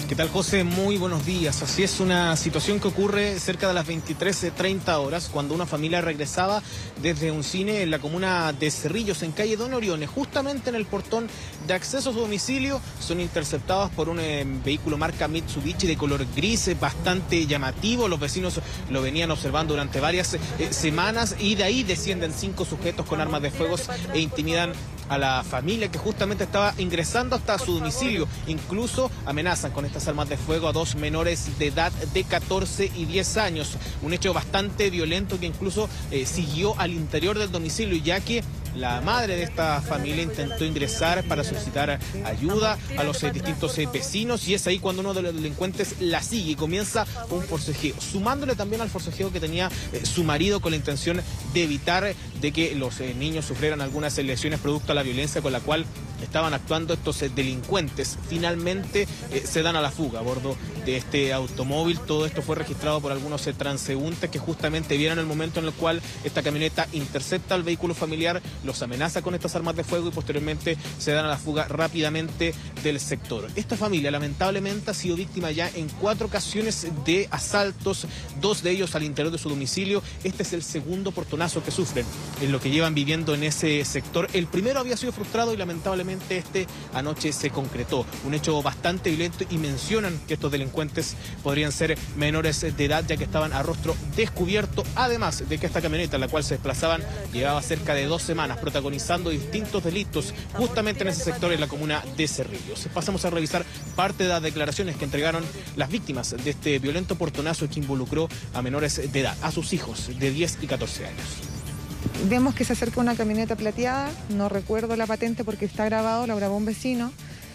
¿Qué tal, José? Muy buenos días. Así es, una situación que ocurre cerca de las 23:30 horas, cuando una familia regresaba desde un cine en la comuna de Cerrillos, en calle Don Oriones. Justamente en el portón de acceso a su domicilio son interceptados por un vehículo marca Mitsubishi de color gris, bastante llamativo. Los vecinos lo venían observando durante varias semanas, y de ahí descienden 5 sujetos con armas de fuego e intimidan a la familia que justamente estaba ingresando hasta su domicilio. Incluso amenazan con estas armas de fuego a 2 menores de edad de 14 y 10 años. Un hecho bastante violento que incluso siguió al interior del domicilio, ya que la madre de esta familia intentó ingresar para solicitar ayuda a los distintos vecinos, y es ahí cuando uno de los delincuentes la sigue y comienza un forcejeo, sumándole también al forcejeo que tenía su marido, con la intención de evitar de que los niños sufrieran algunas lesiones producto de la violencia con la cual estaban actuando estos delincuentes. Finalmente se dan a la fuga a bordo de este automóvil. Todo esto fue registrado por algunos transeúntes que justamente vieron el momento en el cual esta camioneta intercepta al vehículo familiar, los amenaza con estas armas de fuego y posteriormente se dan a la fuga rápidamente del sector. Esta familia lamentablemente ha sido víctima ya en 4 ocasiones de asaltos, 2 de ellos al interior de su domicilio. Este es el segundo portonazo que sufren en lo que llevan viviendo en ese sector. El primero había sido frustrado y lamentablemente anoche se concretó. Un hecho bastante violento, y mencionan que estos delincuentes podrían ser menores de edad, ya que estaban a rostro descubierto, además de que esta camioneta en la cual se desplazaban llevaba cerca de 2 semanas protagonizando distintos delitos justamente en ese sector, en la comuna de Cerrillos. Pasamos a revisar parte de las declaraciones que entregaron las víctimas de este violento portonazo que involucró a menores de edad, a sus hijos de 10 y 14 años. Vemos que se acerca una camioneta plateada, no recuerdo la patente porque está grabado, lo grabó un vecino,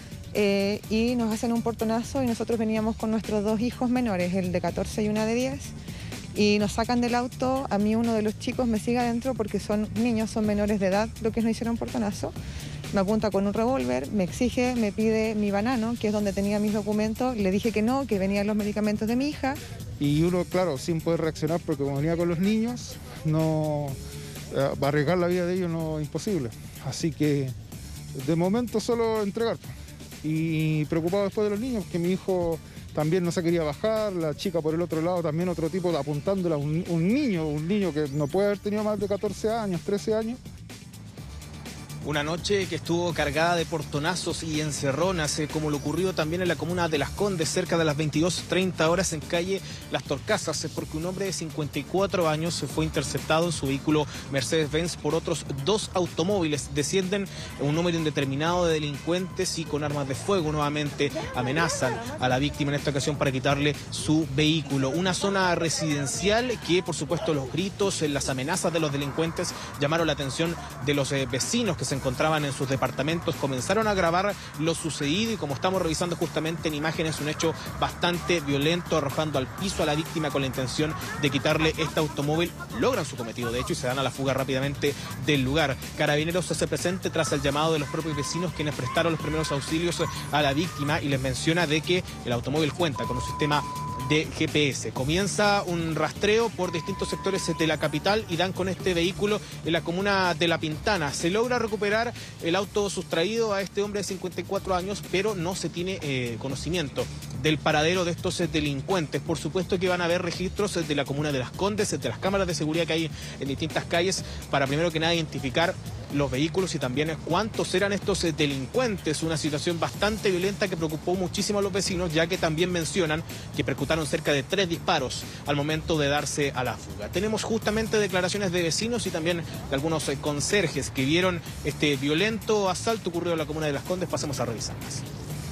y nos hacen un portonazo, y nosotros veníamos con nuestros 2 hijos menores, el de 14 y una de 10, y nos sacan del auto. A mí uno de los chicos me sigue adentro porque son niños, son menores de edad, lo que nos hicieron portonazo. Me apunta con un revólver, me exige, me pide mi banano, que es donde tenía mis documentos. Le dije que no, que venían los medicamentos de mi hija. Y uno, claro, sin poder reaccionar, porque como venía con los niños, no... arriesgar la vida de ellos no es imposible. Así que de momento solo entregar. Y preocupado después de los niños, que mi hijo también no se quería bajar, la chica por el otro lado también otro tipo apuntándola a un niño que no puede haber tenido más de 14 años, 13 años. Una noche que estuvo cargada de portonazos y encerronas, como lo ocurrido también en la comuna de Las Condes, cerca de las 22:30 horas en calle Las Torcasas, porque un hombre de 54 años fue interceptado en su vehículo Mercedes-Benz por otros 2 automóviles. Descienden un número indeterminado de delincuentes y con armas de fuego nuevamente amenazan a la víctima, en esta ocasión para quitarle su vehículo. Una zona residencial que, por supuesto, los gritos, las amenazas de los delincuentes llamaron la atención de los vecinos que se encontraban en sus departamentos. Comenzaron a grabar lo sucedido, y como estamos revisando justamente en imágenes, un hecho bastante violento, arrojando al piso a la víctima con la intención de quitarle este automóvil. Logran su cometido, de hecho, y se dan a la fuga rápidamente del lugar. Carabineros se hace presente tras el llamado de los propios vecinos, quienes prestaron los primeros auxilios a la víctima, y les menciona de que el automóvil cuenta con un sistema de GPS. Comienza un rastreo por distintos sectores de la capital y dan con este vehículo en la comuna de La Pintana. Se logra recuperar el auto sustraído a este hombre de 54 años, pero no se tiene conocimiento del paradero de estos delincuentes. Por supuesto que van a haber registros de la comuna de Las Condes, de las cámaras de seguridad que hay en distintas calles, para primero que nada identificar los vehículos y también cuántos eran estos delincuentes. Una situación bastante violenta que preocupó muchísimo a los vecinos, ya que también mencionan que percutaron cerca de 3 disparos al momento de darse a la fuga. Tenemos justamente declaraciones de vecinos y también de algunos conserjes que vieron este violento asalto ocurrido en la comuna de Las Condes. Pasemos a revisarlas.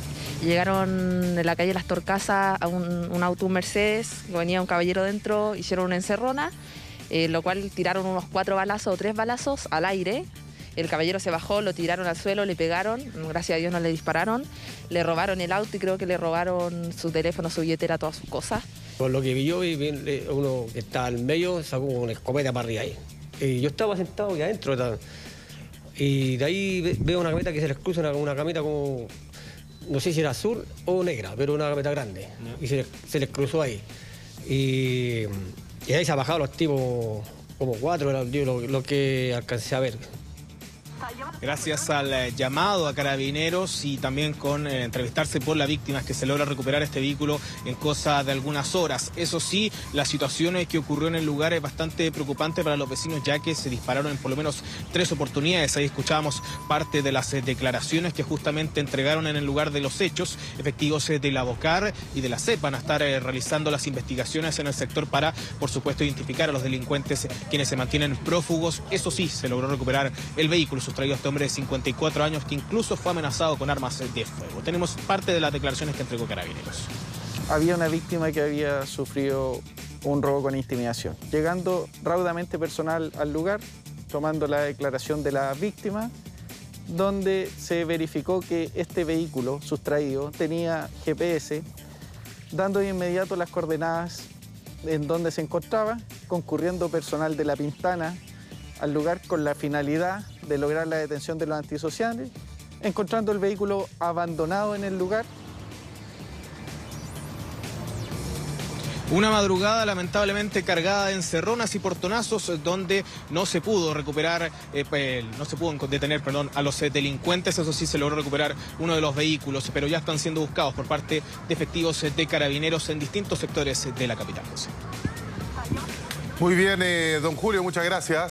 Llegaron en la calle Las Torcasas a un auto, un Mercedes, venía un caballero dentro, hicieron una encerrona, lo cual tiraron unos 4 balazos o 3 balazos al aire. El caballero se bajó, lo tiraron al suelo, le pegaron, gracias a Dios no le dispararon, le robaron el auto y creo que le robaron su teléfono, su billetera, todas sus cosas. Por lo que vi yo, uno que estaba al medio sacó una escopeta para arriba ahí. Y yo estaba sentado ahí adentro, y de ahí veo una camioneta que se les cruza, una camioneta como, no sé si era azul o negra, pero una camioneta grande, y se les cruzó ahí. Y ahí se han bajado los tipos, como 4, lo que alcancé a ver. Gracias al llamado a Carabineros y también con entrevistarse por la víctima, es que se logra recuperar este vehículo en cosa de algunas horas. Eso sí, la situación que ocurrió en el lugar es bastante preocupante para los vecinos, ya que se dispararon en por lo menos 3 oportunidades. Ahí escuchábamos parte de las declaraciones que justamente entregaron en el lugar de los hechos. Efectivos de la BOCAR y de la CEP van a estar realizando las investigaciones en el sector para, por supuesto, identificar a los delincuentes quienes se mantienen prófugos. Eso sí, se logró recuperar el vehículo sustraído a este hombre de 54 años que incluso fue amenazado con armas de fuego. Tenemos parte de las declaraciones que entregó Carabineros. Había una víctima que había sufrido un robo con intimidación. Llegando raudamente personal al lugar, tomando la declaración de la víctima, donde se verificó que este vehículo sustraído tenía GPS, dando de inmediato las coordenadas en donde se encontraba, concurriendo personal de La Pintana al lugar con la finalidad de lograr la detención de los antisociales, encontrando el vehículo abandonado en el lugar. Una madrugada lamentablemente cargada de encerronas y portonazos donde no se pudo recuperar, no se pudo detener, a los delincuentes. Eso sí, se logró recuperar uno de los vehículos, pero ya están siendo buscados por parte de efectivos de Carabineros en distintos sectores de la capital. Muy bien, don Julio, muchas gracias.